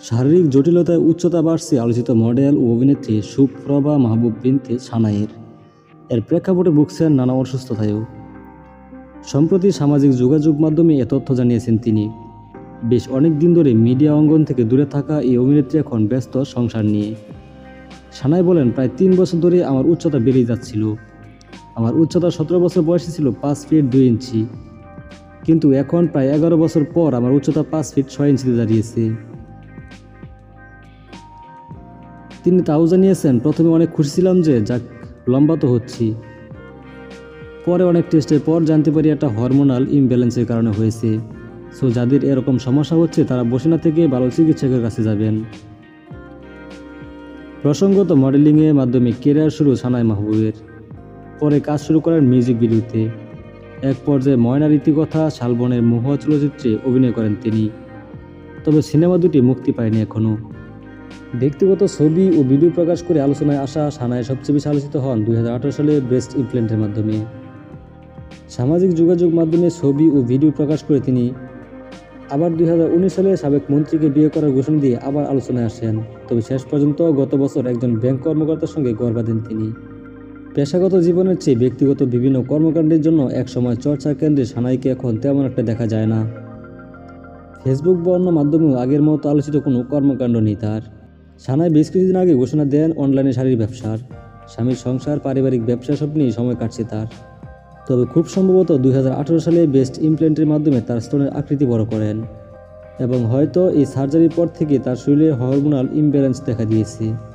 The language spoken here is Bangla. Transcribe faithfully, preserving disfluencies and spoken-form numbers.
শারীরিক জটিলতায় উচ্চতা বাড়ছে আলোচিত মডেল ও অভিনেত্রী সুপ্রভা মাহবুব বিনতে সানাইয়ের। এর প্রেক্ষাপটে ভুগছেন নানা অসুস্থতায়ও। সম্প্রতি সামাজিক যোগাযোগ মাধ্যমে এ তথ্য জানিয়েছেন তিনি। বেশ অনেক দিন ধরে মিডিয়া অঙ্গন থেকে দূরে থাকা এই অভিনেত্রী এখন ব্যস্ত সংসার নিয়ে। সানাই বলেন, প্রায় তিন বছর ধরে আমার উচ্চতা বেড়েই যাচ্ছিল। আমার উচ্চতা সতেরো বছর বয়সে ছিল পাঁচ ফিট দুই ইঞ্চি, কিন্তু এখন প্রায় এগারো বছর পর আমার উচ্চতা পাঁচ ফিট ছয় ইঞ্চিতে দাঁড়িয়েছে। তিনি তাও জানিয়েছেন, প্রথমে অনেক খুশি ছিলাম যে যাক লম্বা তো হচ্ছি। পরে অনেক টেস্টের পর জানতে পারি একটা হরমোনাল ইমব্যালেন্সের কারণে হয়েছে। সো যাদের এরকম সমস্যা হচ্ছে তারা বসে না থেকে ভালো চিকিৎসকের কাছে যাবেন। প্রসঙ্গত, মডেলিংয়ের মাধ্যমে কেরিয়ার শুরু সানাই মাহবুবের। পরে কাজ শুরু করেন মিউজিক ভিডিওতে। এক পর্যায়ে ময়না রীতিকথা, শালবনের মোহ চলচ্চিত্রে অভিনয় করেন তিনি। তবে সিনেমা দুটি মুক্তি পায়নি এখনও। ব্যক্তিগত ছবি ও ভিডিও প্রকাশ করে আলোচনায় আসা সানাই সবচেয়ে বেশি আলোচিত হন দুই হাজার আঠারো সালে ব্রেস্ট ইমপ্ল্যান্টের মাধ্যমে। সামাজিক যোগাযোগ মাধ্যমে ছবি ও ভিডিও প্রকাশ করে তিনি আবার দুই হাজার উনিশ সালে সাবেক মন্ত্রীকে বিয়ে করার ঘোষণা দিয়ে আবার আলোচনায় আসেন। তবে শেষ পর্যন্ত গত বছর একজন ব্যাংক কর্মকর্তার সঙ্গে ঘর বাঁধেন তিনি। পেশাগত জীবনের চেয়ে ব্যক্তিগত বিভিন্ন কর্মকাণ্ডের জন্য একসময় চর্চার কেন্দ্রে সানাইকে এখন তেমন একটা দেখা যায় না। ফেসবুক বা অন্য মাধ্যমেও আগের মতো আলোচিত কোনো কর্মকাণ্ড নেই তার। সানাই বেশ কিছুদিন আগে ঘোষণা দেন অনলাইনে শাড়ির ব্যবসার। স্বামীর সংসার, পারিবারিক ব্যবসা সব নিয়ে সময় কাটছে তার। তবে খুব সম্ভবত দুই হাজার আঠারো সালে ব্রেস্ট ইমপ্ল্যান্টের মাধ্যমে তার স্তনের আকৃতি বড় করেন এবং হয়তো এই সার্জারির পর থেকে তার শরীরে হরমোনাল ইমব্যালেন্স দেখা দিয়েছে।